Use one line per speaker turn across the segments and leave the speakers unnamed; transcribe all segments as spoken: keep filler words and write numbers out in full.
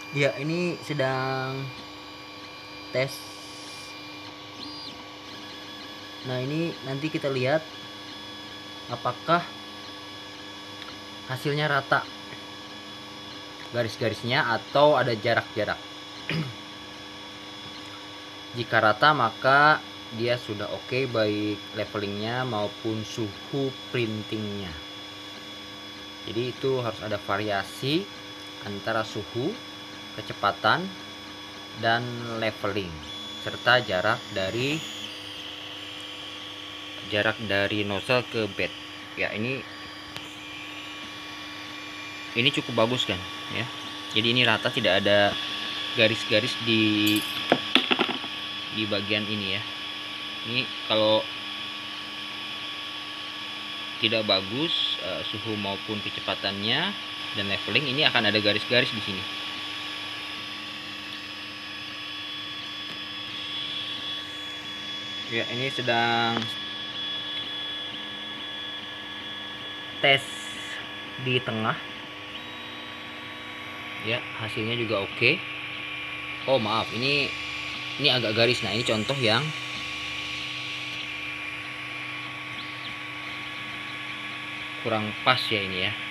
Ya, ini sedang tes. Nah, ini nanti kita lihat apakah hasilnya rata garis-garisnya atau ada jarak-jarak. Jika rata maka dia sudah oke, okay, baik levelingnya maupun suhu printingnya. Jadi itu harus ada variasi antara suhu, kecepatan, dan leveling, serta jarak dari jarak dari nozzle ke bed. Ya, ini ini cukup bagus kan ya. Jadi ini rata, tidak ada garis-garis di di bagian ini ya. Ini kalau tidak bagus uh, suhu maupun kecepatannya dan leveling, ini akan ada garis-garis di sini. Ya, ini sedang tes di tengah. Ya, hasilnya juga oke. Okay. Oh maaf, ini ini agak garis. Nah, ini contoh yang kurang pas ya ini ya.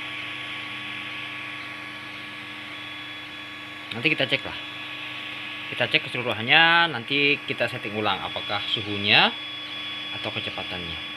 Nanti kita cek lah. Kita cek keseluruhannya, nanti kita setting ulang apakah suhunya atau kecepatannya.